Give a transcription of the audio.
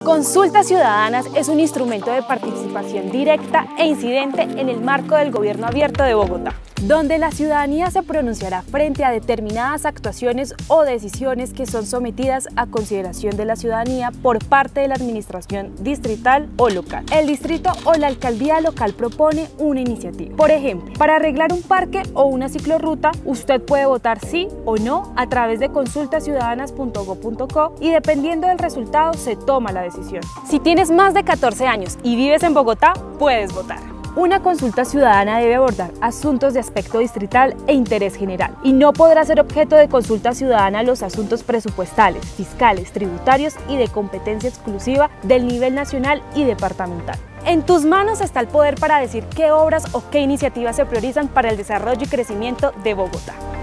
Consultas ciudadanas es un instrumento de participación directa e incidente en el marco del Gobierno Abierto de Bogotá, donde la ciudadanía se pronunciará frente a determinadas actuaciones o decisiones que son sometidas a consideración de la ciudadanía por parte de la administración distrital o local. El distrito o la alcaldía local propone una iniciativa. Por ejemplo, para arreglar un parque o una ciclorruta, usted puede votar sí o no a través de consultasiudadanas.gov.co y dependiendo del resultado se toma la decisión. Si tienes más de 14 años y vives en Bogotá, puedes votar. Una consulta ciudadana debe abordar asuntos de aspecto distrital e interés general y no podrá ser objeto de consulta ciudadana los asuntos presupuestales, fiscales, tributarios y de competencia exclusiva del nivel nacional y departamental. En tus manos está el poder para decir qué obras o qué iniciativas se priorizan para el desarrollo y crecimiento de Bogotá.